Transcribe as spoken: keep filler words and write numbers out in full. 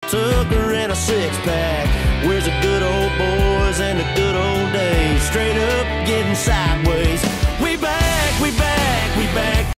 tucker and a six pack. Where's the good old boys and the good old days? Straight up getting sideways.